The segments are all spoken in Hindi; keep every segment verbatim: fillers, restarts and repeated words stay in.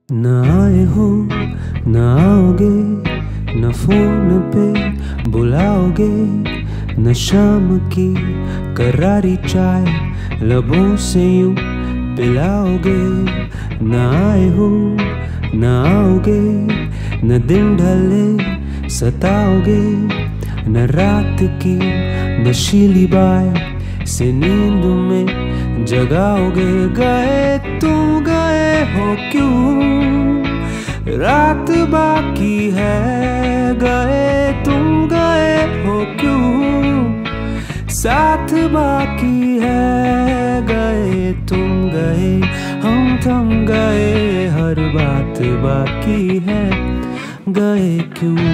न आए हो न आओगे, न फोन पे बुलाओगे, न शाम की करारी चाय लबों से यूं पिलाओगे। न आए हो न आओगे, न दिन ढले सताओगे, न रात की नशीली बाय से नींद में जगाओगे। गए तुम गए हो क्यों, रात बाकी है। गए तुम गए हो क्यों, साथ बाकी है। गए तुम गए हम थम गए, हर बात बाकी है। गए क्यों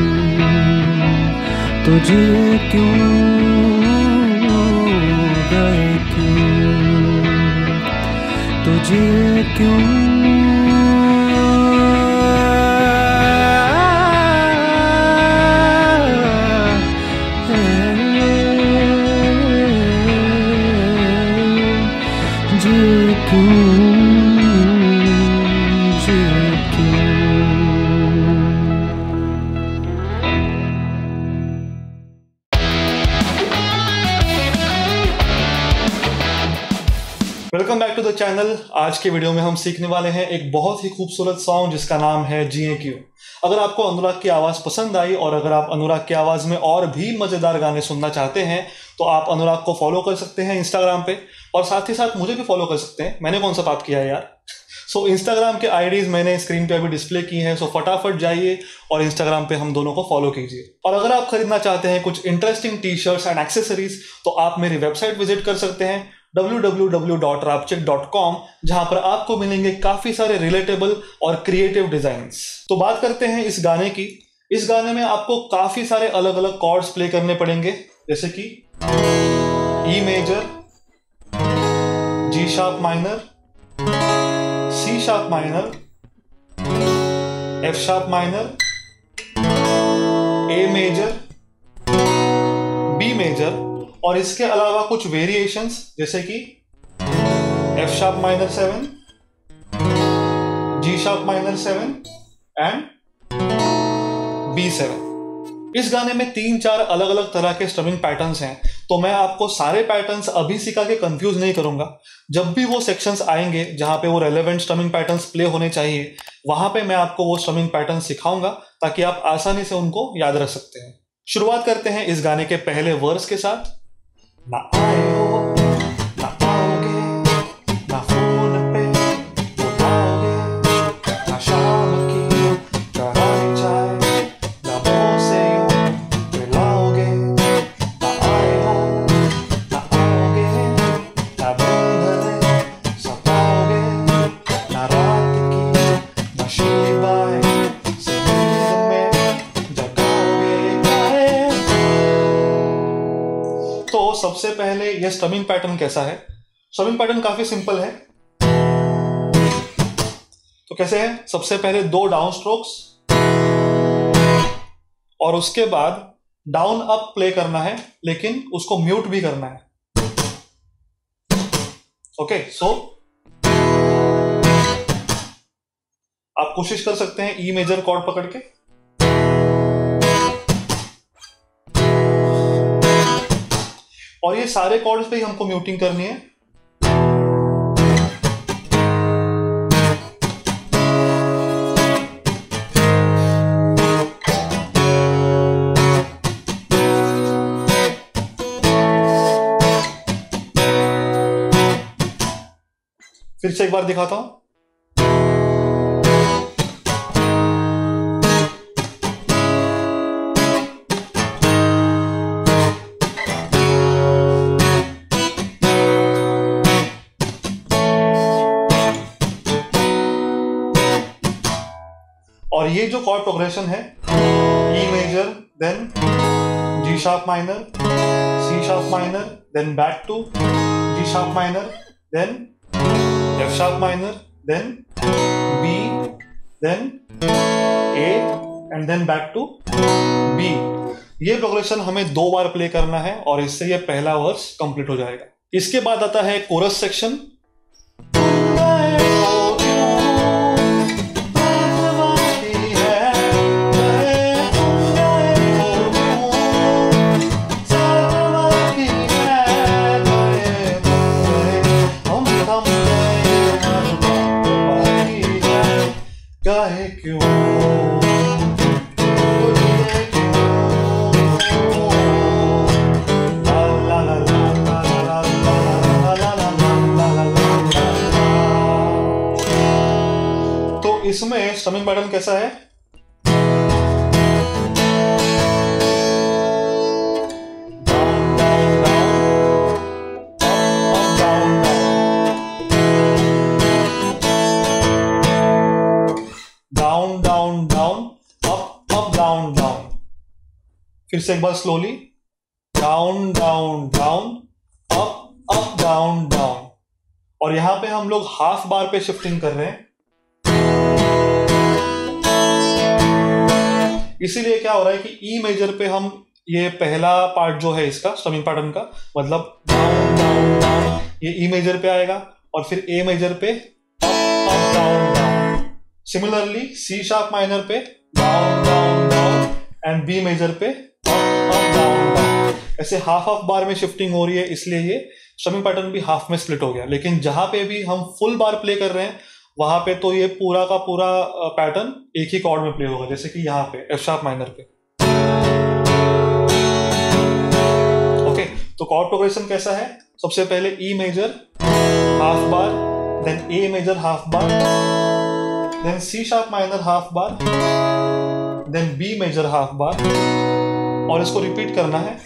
तुझे क्यों, गए क्यों तुझे क्यों। Welcome back to the channel. आज के वीडियो में हम सीखने वाले हैं एक बहुत ही खूबसूरत सॉन्ग जिसका नाम है जिए क्यों। अगर आपको अनुराग की आवाज़ पसंद आई और अगर आप अनुराग की आवाज़ में और भी मज़ेदार गाने सुनना चाहते हैं तो आप अनुराग को फॉलो कर सकते हैं इंस्टाग्राम पे, और साथ ही साथ मुझे भी फॉलो कर सकते हैं। मैंने कौन सा पाप किया है यार। सो so, इंस्टाग्राम के आईडीज़ मैंने स्क्रीन पे अभी डिस्प्ले की हैं, सो so, फटाफट जाइए और इंस्टाग्राम पे हम दोनों को फॉलो कीजिए। और अगर आप खरीदना चाहते हैं कुछ interesting T shirts and accessories तो आप मेरी वेबसाइट विजिट कर सकते हैं W W W dot rapcheck dot com, जहां पर आपको मिलेंगे काफी सारे रिलेटेबल और क्रिएटिव डिजाइन्स। तो बात करते हैं इस गाने की। इस गाने में आपको काफी सारे अलग अलग कॉर्ड्स प्ले करने पड़ेंगे, जैसे कि E major, G sharp minor, C sharp minor, F sharp minor, A major, B major, और इसके अलावा कुछ वेरिएशंस जैसे कि F sharp minor seven, G sharp minor seven and B seven. इस गाने में तीन चार अलग अलग तरह के स्ट्रमिंग पैटर्न्स हैं, तो मैं आपको सारे पैटर्न्स अभी सिखा के कंफ्यूज नहीं करूंगा। जब भी वो सेक्शंस आएंगे जहां पे वो रेलेवेंट स्ट्रमिंग पैटर्न्स प्ले होने चाहिए, वहां पे मैं आपको वो स्ट्रमिंग पैटर्न सिखाऊंगा ताकि आप आसानी से उनको याद रख सकते हैं। शुरुआत करते हैं इस गाने के पहले वर्स के साथ। ना आए हो ना आओगे, ना फोन पे बुलाओगे, ना शाम की करारी चाय लबों से यूं पिलाओगे। ना आए हो ना आओगे, ना दिन ढले सताओगे, ना रात की नशीली बाय से नींद में जगाओगे। गए। तो सबसे पहले यह स्ट्रमिंग पैटर्न कैसा है। स्ट्रमिंग पैटर्न काफी सिंपल है। तो कैसे है, सबसे पहले दो डाउन स्ट्रोक्स और उसके बाद डाउन अप प्ले करना है, लेकिन उसको म्यूट भी करना है। ओके, सो आप कोशिश कर सकते हैं ई मेजर कॉर्ड पकड़ के, और ये सारे कॉर्ड्स पे ही हमको म्यूटिंग करनी है। फिर से एक बार दिखाता हूं। और ये जो कॉर्ड प्रोग्रेशन है, E major, then G sharp minor, C sharp minor, then back to G sharp minor, then F sharp minor, then B, then A and then back to B. ये प्रोग्रेशन हमें दो बार प्ले करना है और इससे ये पहला वर्स कंप्लीट हो जाएगा। इसके बाद आता है कोरस सेक्शन। गाए क्यों इसमें स्ट्रमिंग पैटर्न कैसा है? Down down down up up down down. फिर से एक बार slowly, down down down up up down down. और यहां पे हम लोग हाफ बार पे शिफ्टिंग कर रहे हैं, इसीलिए क्या हो रहा है कि ई मेजर पे हम ये पहला पार्ट जो है इसका स्ट्रमिंग पैटर्न का, मतलब डाउन डाउन डाउन, ये ई मेजर पे आएगा और फिर ए मेजर पे up up down down. Similarly C sharp minor पे down down down and B major पे अप अप डाउन डाउन। ऐसे हाफ हाफ बार में शिफ्टिंग हो रही है, इसलिए ये स्ट्रमिंग पैटर्न भी हाफ में स्प्लिट हो गया। लेकिन जहां पे भी हम फुल बार प्ले कर रहे हैं वहां पे तो ये पूरा का पूरा पैटर्न एक ही कॉर्ड में प्ले होगा, जैसे कि यहाँ पे एफ शार्प माइनर पे। ओके, तो कॉर्ड प्रोग्रेशन कैसा है? सबसे पहले E major half bar, then A major half bar, then C sharp minor half bar, then B major half bar, और इसको रिपीट करना है।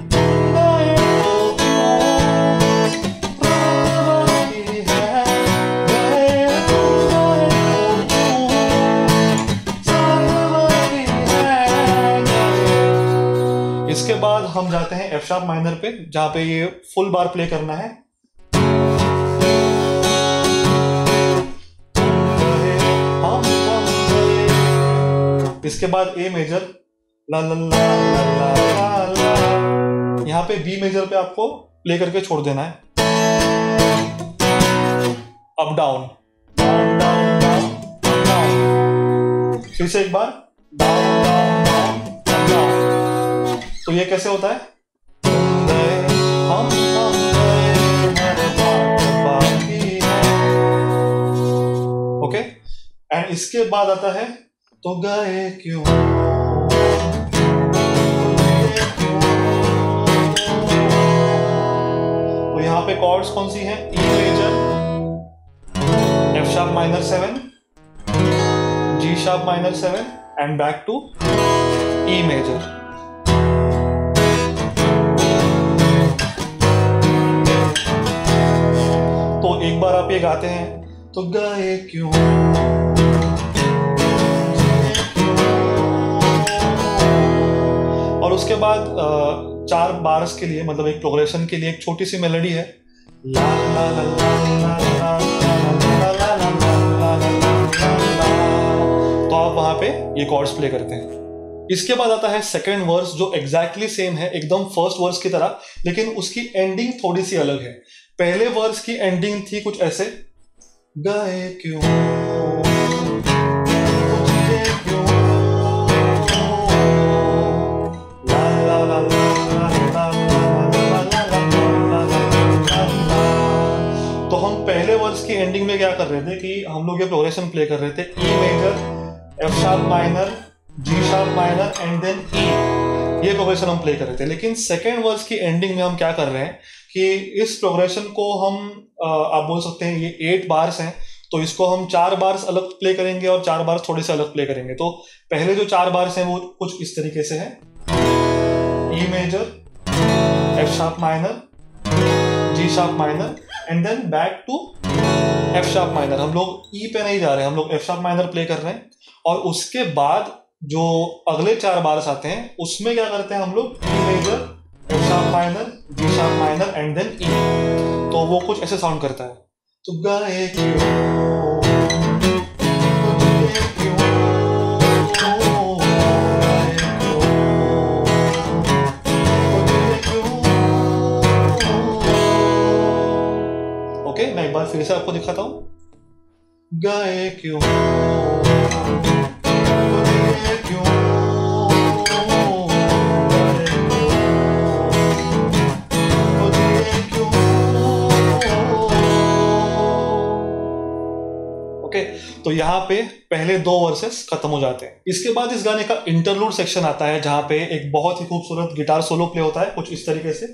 इसके बाद हम जाते हैं एफ शार्प माइनर पे, जहां पे ये फुल बार प्ले करना है। इसके बाद ए मेजर, ला ला ला ला ला ला। यहां पे बी मेजर पे आपको प्ले करके छोड़ देना है। Up down down down down down. फिर से एक बार down down down up down. तो ये कैसे होता है? हम हम ओके, एंड इसके बाद आता है तो गए क्यों। तो यहां पे कॉर्ड्स कौन सी हैं? E major, F sharp minor seven, G sharp minor seven and back to E major. तो एक बार आप ये गाते हैं तो गए क्यों, और उसके बाद चार बार्स के लिए, मतलब एक प्रोग्रेशन के लिए एक छोटी सी मेलोडी है, ला ला ला ला ला ला ला ला ला ला। तो आप वहां पे ये कॉर्ड्स प्ले करते हैं। इसके बाद आता है सेकेंड वर्स, जो एग्जैक्टली सेम है एकदम फर्स्ट वर्स की तरह, लेकिन उसकी एंडिंग थोड़ी सी अलग है। पहले वर्स की एंडिंग थी कुछ ऐसे, गए क्यों क्यों, ला ला ला ला ला ला। तो हम पहले वर्स की एंडिंग में क्या कर रहे थे कि हम लोग ये प्रोग्रेशन प्ले कर रहे थे, E major, F sharp minor, G sharp minor and then E, ये प्रोग्रेशन हम प्ले कर रहे थे। लेकिन सेकेंड वर्स की एंडिंग में हम क्या कर रहे हैं कि इस प्रोग्रेशन को हम, आप बोल सकते हैं ये एट बार्स हैं, तो इसको हम चार बार्स अलग प्ले करेंगे और चार बार्स थोड़े से अलग प्ले करेंगे। तो पहले जो चार बार्स हैं वो कुछ इस तरीके से है, E major, F sharp minor, G sharp minor and then back to F sharp minor. हम लोग ई पे नहीं जा रहे हैं, हम लोग एफ शार्प माइनर प्ले कर रहे हैं। और उसके बाद जो अगले चार बार्स आते हैं उसमें क्या करते हैं हम लोग, E major, F sharp minor, G sharp minor and then E. तो वो कुछ ऐसे साउंड करता है, तो गए क्यों ओके। मैं एक बार फिर से आपको दिखाता हूं, गए क्यों क्यों। ओके, तो यहाँ पे पहले दो वर्सेस खत्म हो जाते हैं। इसके बाद इस गाने का इंटरलूड सेक्शन आता है जहाँ पे एक बहुत ही खूबसूरत गिटार सोलो प्ले होता है कुछ इस तरीके से।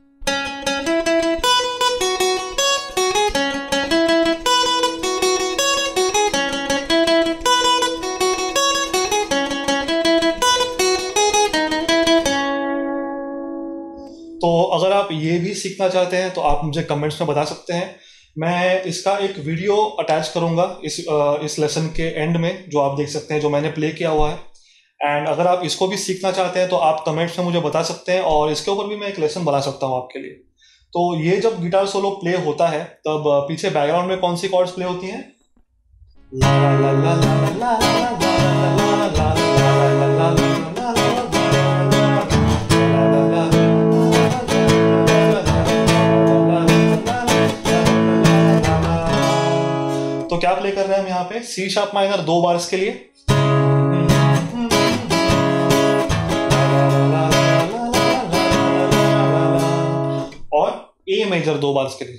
तो अगर आप ये भी सीखना चाहते हैं तो आप मुझे कमेंट्स में बता सकते हैं। मैं इसका एक वीडियो अटैच करूंगा इस इस लेसन के एंड में, जो आप देख सकते हैं, जो मैंने प्ले किया हुआ है। एंड अगर आप इसको भी सीखना चाहते हैं तो आप कमेंट्स में मुझे बता सकते हैं और इसके ऊपर भी मैं एक लेसन बना सकता हूँ आपके लिए। तो ये जब गिटार सोलो प्ले होता है तब पीछे बैकग्राउंड में कौन सी कॉर्ड्स प्ले होती हैं? ला ला ला ला ला ला ला ला। तो क्या प्ले कर रहे हैं हम यहाँ पे? सी शार्प माइनर दो बार्स के लिए, और ए मेजर दो बार्स के लिए।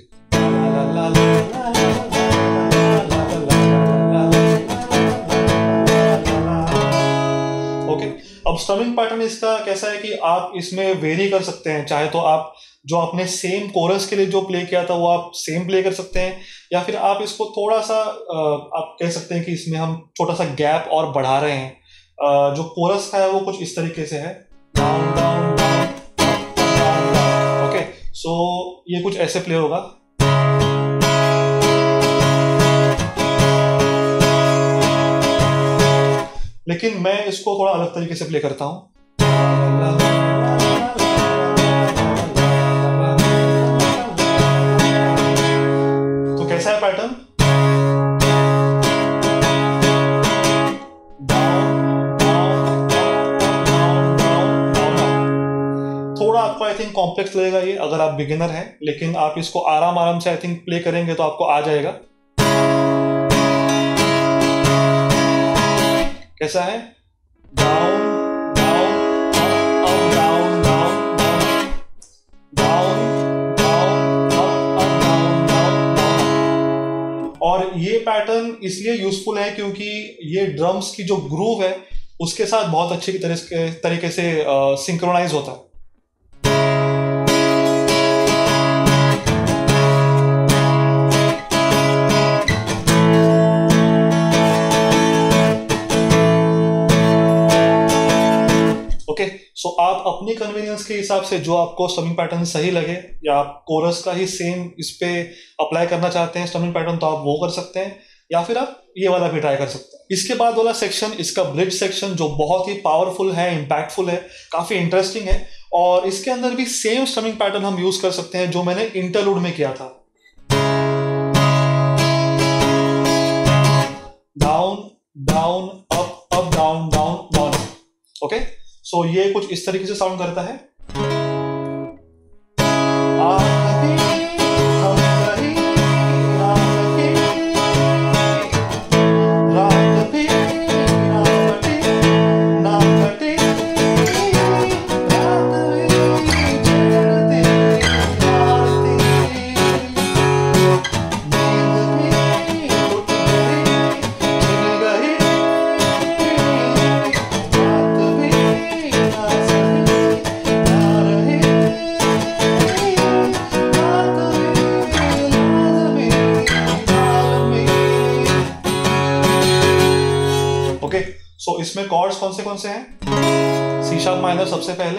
ओके, अब स्ट्रमिंग पैटर्न इसका कैसा है कि आप इसमें वेरी कर सकते हैं। चाहे तो आप जो आपने सेम कोरस के लिए जो प्ले किया था वो आप सेम प्ले कर सकते हैं, या फिर आप इसको थोड़ा सा आप कह सकते हैं कि इसमें हम छोटा सा गैप और बढ़ा रहे हैं। जो कोरस का है वो कुछ इस तरीके से है, down down down down down. Okay, so ये कुछ ऐसे प्ले होगा। लेकिन मैं इसको थोड़ा अलग तरीके से प्ले करता हूं। तो कैसा है पैटर्न? थोड़ा आपको आई थिंक कॉम्प्लेक्स लगेगा ये अगर आप बिगिनर हैं, लेकिन आप इसको आराम आराम से आई थिंक प्ले करेंगे तो आपको आ जाएगा। कैसा है? Down down up down down down down up down down. और ये पैटर्न इसलिए यूजफुल है क्योंकि ये ड्रम्स की जो ग्रूव है उसके साथ बहुत अच्छे तरीके से सिंक्रोनाइज होता है। ओके, सो आप अपनी कन्वीनियंस के हिसाब से जो आपको स्ट्रमिंग पैटर्न सही लगे, या आप कोरस का ही सेम इस पे अप्लाई करना चाहते हैं स्ट्रमिंग पैटर्न, तो आप वो कर सकते हैं, या फिर आप ये वाला भी ट्राई कर सकते हैं। इसके बाद वाला सेक्शन, इसका ब्रिज सेक्शन, जो बहुत ही पावरफुल है, इंपैक्टफुल है, काफी इंटरेस्टिंग है, और इसके अंदर भी सेम स्ट्रमिंग पैटर्न हम यूज कर सकते हैं जो मैंने इंटरलूड में किया था। Down down up up down down down. Okay, so so, ये कुछ इस तरीके से साउंड करता है। ओके, सो इसमें कॉर्ड्स कौन से कौन से हैं? सी शार्प माइनर सबसे पहले,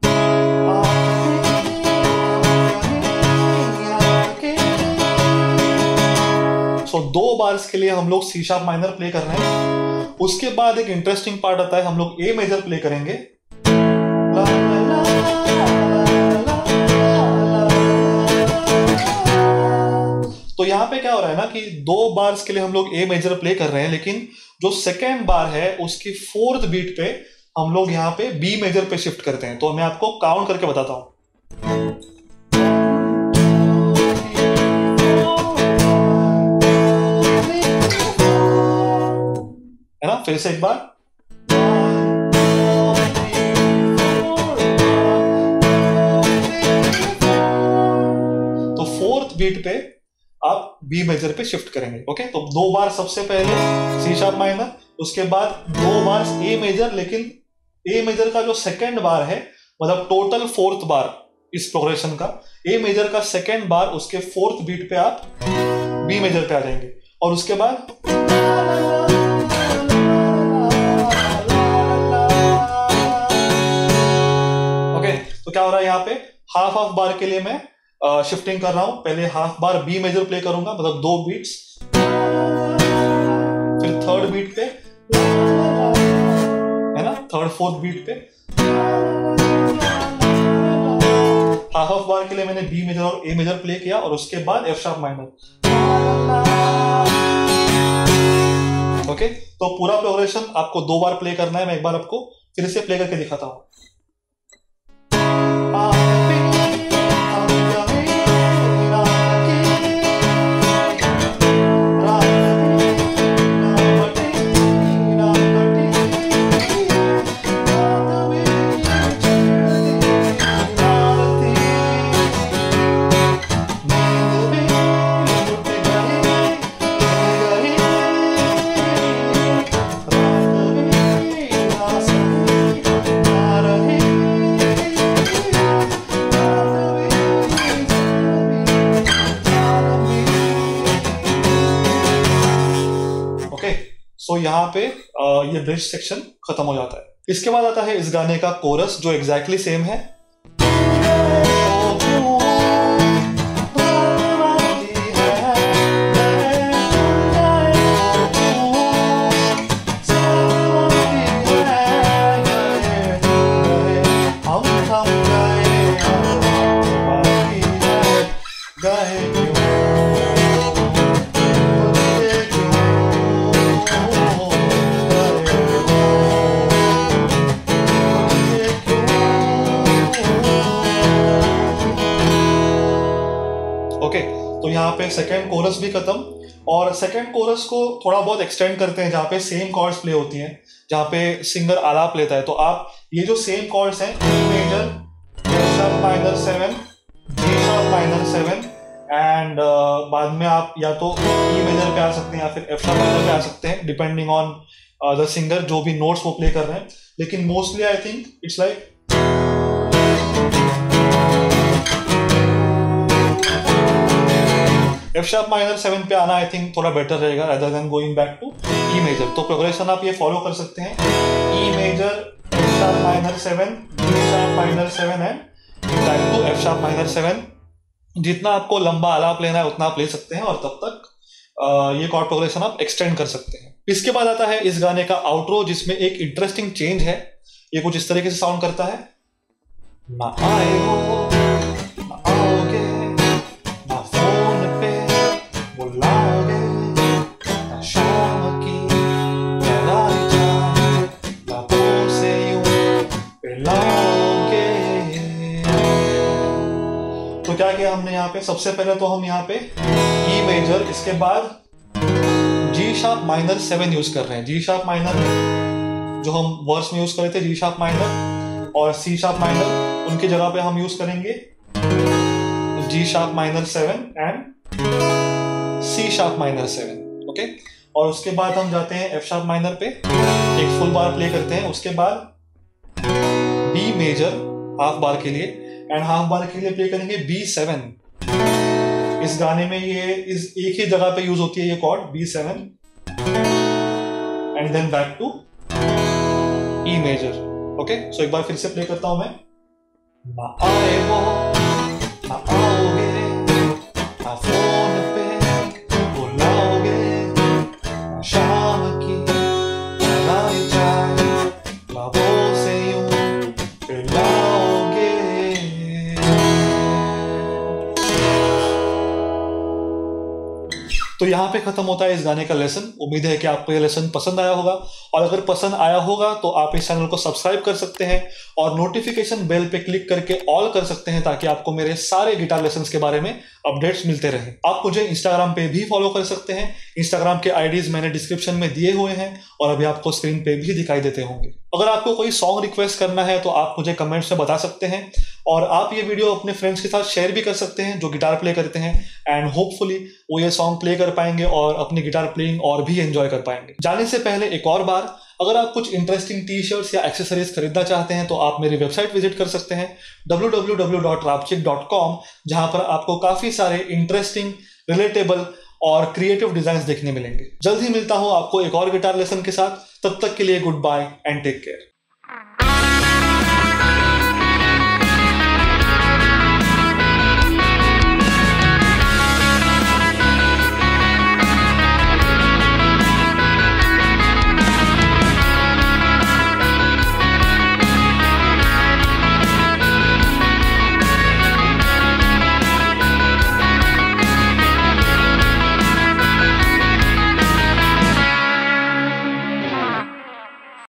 सो so, दो बार्स के लिए हम लोग सी शार्प माइनर प्ले कर रहे हैं। उसके बाद एक इंटरेस्टिंग पार्ट आता है, हम लोग ए मेजर प्ले करेंगे। ला, ला, ला, तो यहाँ पे क्या हो रहा है ना कि दो बार्स के लिए हम लोग ए मेजर प्ले कर रहे हैं, लेकिन जो सेकेंड बार है उसकी फोर्थ बीट पे हम लोग यहाँ पे बी मेजर पे शिफ्ट करते हैं। तो मैं आपको काउंट करके बताता हूं। है ना, फिर से एक बार। तो फोर्थ बीट पे आप बी मेजर पे शिफ्ट करेंगे। ओके, तो दो बार सबसे पहले सी शार्प माइनर, उसके बाद दो बार ए मेजर, लेकिन ए मेजर का जो सेकेंड बार है, मतलब टोटल फोर्थ बार इस प्रोग्रेशन का, ए मेजर का सेकेंड बार उसके फोर्थ बीट पे आप बी मेजर पे आ जाएंगे, और उसके बाद ओके। तो क्या हो रहा है यहाँ पे, हाफ हाफ बार के लिए मैं शिफ्टिंग कर रहा हूं। पहले half bar B major play करूंगा, मतलब दो बीट्स, फिर थर्ड बीट पे, है ना, थर्ड फोर्थ बीट पे हाफ हाफ बार के लिए मैंने बी मेजर और ए मेजर प्ले किया, और उसके बाद एफ शार्प माइनर। ओके, तो पूरा प्रोग्रेशन आपको दो बार प्ले करना है। मैं एक बार आपको फिर से प्ले करके दिखाता हूं। सो so, यहाँ पे ये ब्रिज सेक्शन खत्म हो जाता है। इसके बाद आता है इस गाने का कोरस, जो एग्जैक्टली सेम है। ओके, तो यहाँ पे सेकेंड कोरस भी खत्म, और सेकेंड कोरस को थोड़ा बहुत एक्सटेंड करते हैं, जहाँ पे सेम कॉर्ड्स प्ले होती हैं, जहाँ पे सिंगर आलाप लेता है। तो आप ये जो सेम कॉर्ड्स हैं, E major, F sharp minor seven, G sharp minor seven, and बाद में आप या तो ई मेजर पे आ सकते हैं या फिर एफ शार्प माइनर पे आ सकते हैं, डिपेंडिंग ऑन द सिंगर, जो भी नोट्स वो प्ले कर रहे हैं। लेकिन mostly I think it's like F sharp minor seven पे आना आई थिंक थोड़ा बेटर रहेगा, rather than going back to E major. तो प्रोग्रेशन आप ये फॉलो कर सकते हैं, E major, F sharp minor seven, G sharp minor seven and back to F sharp minor seven. जितना आपको लंबा आलाप लेना है उतना आप ले सकते हैं, और तब तक ये कॉर्ड प्रोग्रेशन आप एक्सटेंड कर सकते हैं। इसके बाद आता है इस गाने का आउट्रो, जिसमें एक इंटरेस्टिंग चेंज है। ये कुछ इस तरीके से साउंड करता है। ना आए हो ना आओगे, ना फोन पे बुलाओगे, ना शाम की लगाई जाए लबों से यूं पिलाओगे। तो क्या किया हमने यहाँ पे, सबसे पहले तो हम यहाँ पे ई मेजर, इसके बाद G sharp minor seven use कर रहे हैं। जी शार्प माइनर जो हम वर्स में यूज कर रहे थे, जी शार्प माइनर और सी शार्प माइनर, उनकी जगह पे हम यूज करेंगे G sharp minor seven and C sharp minor seven. Okay, और उसके बाद हम जाते हैं एफ शार्प माइनर पे, एक फुल बार प्ले करते हैं, उसके बाद बी मेजर हाफ बार के लिए, एंड हाफ बार के लिए प्ले करेंगे बी सेवन। इस गाने में ये इस एक ही जगह पे यूज होती है ये chord B seven, and then back to E major. Okay, so एक बार फिर से प्ले करता हूं मैं। ना आए वो ना आओगे, ना फोन पे बुलाओगे, ना शाम की लगाई जाए लबों से यूं पिलाओगे। तो यहाँ पे खत्म होता है इस गाने का लेसन। उम्मीद है कि आपको ये लेसन पसंद आया होगा, और अगर पसंद आया होगा तो आप इस चैनल को सब्सक्राइब कर सकते हैं और नोटिफिकेशन बेल पे क्लिक करके ऑल कर सकते हैं, ताकि आपको मेरे सारे गिटार लेसन्स के बारे में अपडेट्स मिलते रहे। आप मुझे इंस्टाग्राम पे भी फॉलो कर सकते हैं। इंस्टाग्राम के आईडीज मैंने डिस्क्रिप्शन में दिए हुए हैं, और अभी आपको स्क्रीन पे भी दिखाई देते होंगे। अगर आपको कोई सॉन्ग रिक्वेस्ट करना है तो आप मुझे कमेंट्स में बता सकते हैं। और आप ये वीडियो अपने फ्रेंड्स के साथ शेयर भी कर सकते हैं जो गिटार प्ले करते हैं, एंड होपफुली वो ये सॉन्ग प्ले कर पाएंगे और अपनी गिटार प्लेइंग और भी एंजॉय कर पाएंगे। जाने से पहले एक और बार, अगर आप कुछ इंटरेस्टिंग टी शर्ट्स या एक्सेसरीज खरीदना चाहते हैं तो आप मेरी वेबसाइट विजिट कर सकते हैं W W W dot rapchick dot com, जहां पर आपको काफी सारे इंटरेस्टिंग, रिलेटेबल और क्रिएटिव डिजाइन्स देखने मिलेंगे। जल्द ही मिलता हूं आपको एक और गिटार लेसन के साथ। तब तक के लिए good bye and take care.